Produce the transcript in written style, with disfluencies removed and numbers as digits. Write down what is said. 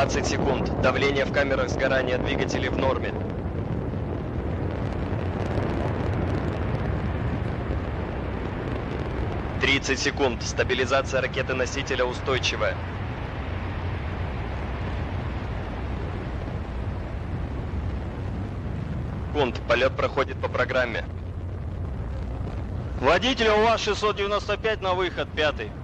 20 секунд. Давление в камерах сгорания двигателей в норме. 30 секунд. Стабилизация ракеты-носителя устойчивая. Секунд. Полет проходит по программе. Водитель, у вас 695 на выход, 5-й.